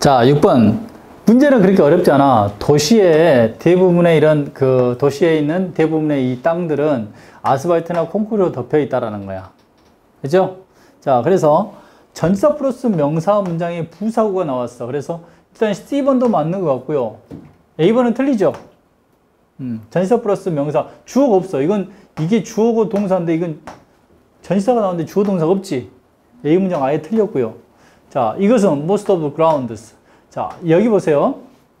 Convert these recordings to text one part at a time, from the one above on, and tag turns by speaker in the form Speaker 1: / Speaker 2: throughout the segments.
Speaker 1: 자, 6번. 문제는 그렇게 어렵지 않아. 도시의 대부분의 이런 도시에 있는 대부분의 이 땅들은 아스팔트나 콘크리트로 덮여 있다라는 거야. 그죠? 자, 그래서 전치사 플러스 명사 문장에 부사구가 나왔어. 그래서 일단 C번도 맞는 것 같고요. A번은 틀리죠? 전치사 플러스 명사. 주어가 없어. 이게 주어고 동사인데 이건 전치사가 나오는데 주어 동사가 없지. A 문장 아예 틀렸고요. 자, 이것은 most of the grounds. 자, 여기 보세요.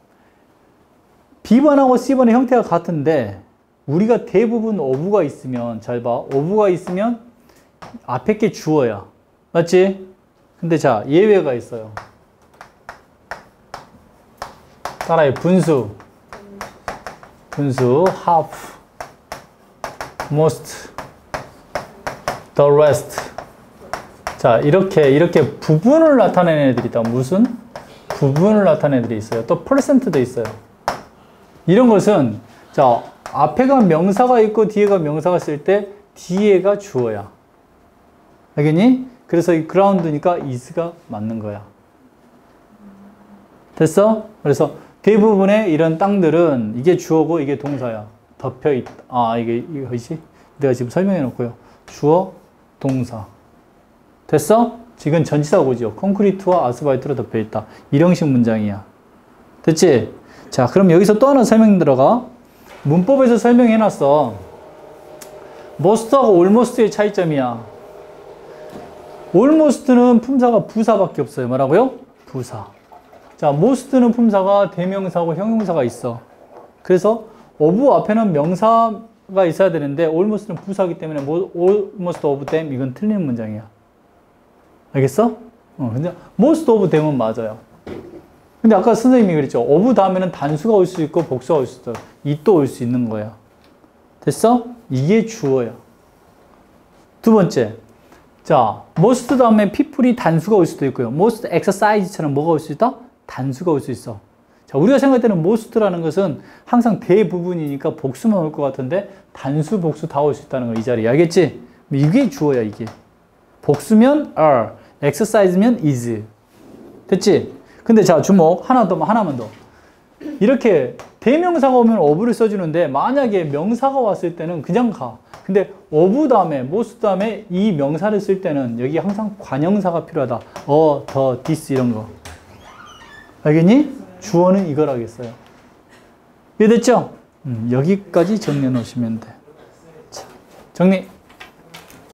Speaker 1: B번하고 C번의 형태가 같은데 우리가 대부분 of가 있으면 잘 봐. of가 있으면 앞에 게 주어야. 맞지? 근데 자, 예외가 있어요. 따라해. 분수, half, most, the rest. 자, 이렇게 부분을 나타내는 애들이 있다. 무슨? 부분을 나타내는 애들이 있어요. 또 percent도 있어요. 이런 것은, 자, 앞에가 명사가 있고 뒤에가 명사가 있을 때 뒤에가 주어야. 알겠니? 그래서 이 ground니까 is가 맞는 거야. 됐어? 그래서 대부분의 이런 땅들은 이게 주어고 이게 동사야. 덮여 있다. 아, 이거지? 내가 지금 설명해 놓고요. 주어, 동사. 됐어? 지금 전치사고죠. 콘크리트와 아스팔트로 덮여 있다. 이런 형식 문장이야. 됐지? 자, 그럼 여기서 또 하나 설명 들어가. 문법에서 설명해 놨어. most하고 almost의 차이점이야. almost는 품사가 부사밖에 없어요. 뭐라고요? 부사. 자, most는 품사가 대명사고 형용사가 있어. 그래서 of 앞에는 명사가 있어야 되는데 almost는 부사이기 때문에 almost of them 이건 틀리는 문장이야. 알겠어? 근데 most of them은 맞아요. 근데 아까 선생님이 그랬죠. of 다음에는 단수가 올 수 있고 복수가 올 수 있어. it도 올 수 있는 거야. 됐어? 이게 주어야. 두 번째. 자, most 다음에 people이 단수가 올 수도 있고요. most exercise처럼 뭐가 올 수 있다? 단수가 올 수 있어. 자, 우리가 생각할 때는 most라는 것은 항상 대부분이니까 복수만 올 것 같은데 단수, 복수 다 올 수 있다는 거 이 자리에. 알겠지? 이게 주어야, 이게. 복수면 are, exercise면 is. 됐지? 근데 자, 주목. 하나만 더. 이렇게 대명사가 오면 of를 써주는데 만약에 명사가 왔을 때는 그냥 가. 근데 of 다음에, most 다음에 이 명사를 쓸 때는 여기 항상 관형사가 필요하다. the, this 이런 거. 알겠니? 주어는 이거라겠어요. 이해됐죠? 여기까지 정리해 놓으시면 돼. 자, 정리.